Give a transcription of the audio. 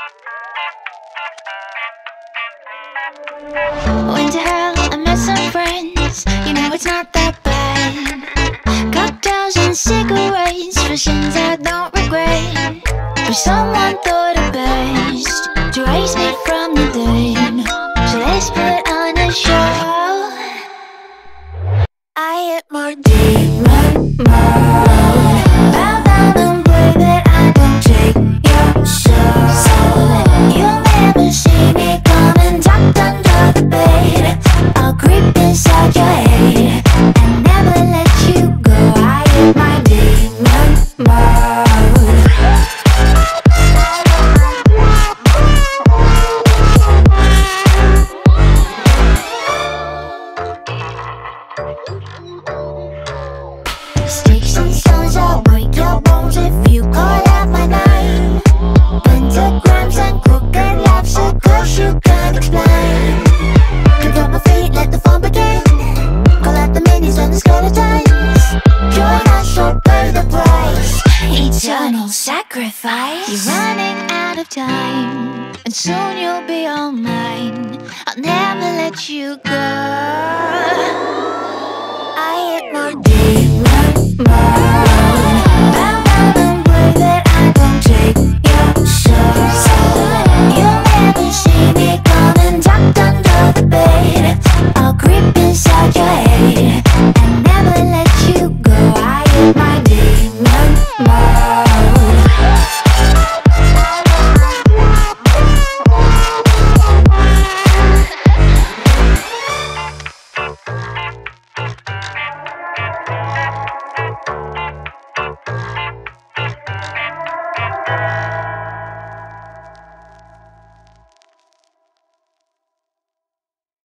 Went to hell, I met some friends. You know it's not that bad. Cocktails and cigarettes for sins I don't regret. But someone thought it best to raise me from the dead. So let's put on a show. I hit more demon mode. Bow down and pray that I don't take your soul. You'll never see me coming tucked under the bed. I'll creep inside your head and never let you go. I hit my demon mode. Sticks and stones, I'll break your bones if you call out my name. Pentagrams and crooked laughs, a curse you can't explain. Kick up my feet, let the fun begin. Call out the minis and the skeletons. Join us or pay the price. Eternal sacrifice. You're running out of time, and soon you'll be all mine. I'll never let you go. I hit my demon mode.